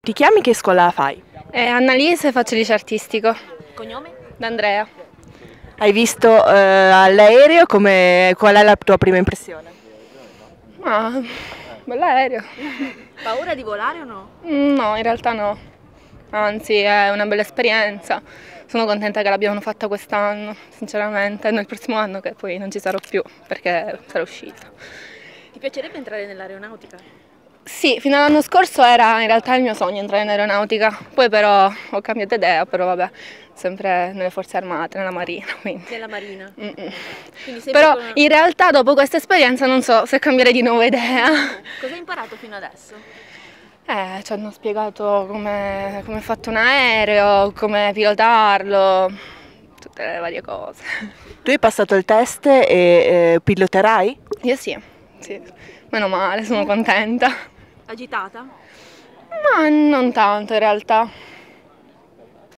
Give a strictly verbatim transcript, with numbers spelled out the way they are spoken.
Ti chiami, che scuola fai? Eh, Annalise, faccio liceo artistico. Cognome? D'Andrea. Hai visto eh, all'aereo, come, qual è la tua prima impressione? Ah, bell'aereo. Paura di volare o no? Mm, No, in realtà no. Anzi, è una bella esperienza. Sono contenta che l'abbiamo fatta quest'anno, sinceramente. Nel prossimo anno che poi non ci sarò più perché sarò uscita. Ti piacerebbe entrare nell'aeronautica? Sì, fino all'anno scorso era in realtà il mio sogno entrare in aeronautica, poi però ho cambiato idea, però vabbè, sempre nelle forze armate, nella marina, quindi. Nella marina. Mm-mm. Quindi sempre Però con... in realtà dopo questa esperienza non so se cambierei di nuovo idea. Cosa hai imparato fino adesso? Eh, ci hanno spiegato come come è fatto un aereo, come pilotarlo, tutte le varie cose. Tu hai passato il test e eh, piloterai? Io sì, sì, meno male, sono contenta. Agitata? Ma non tanto in realtà.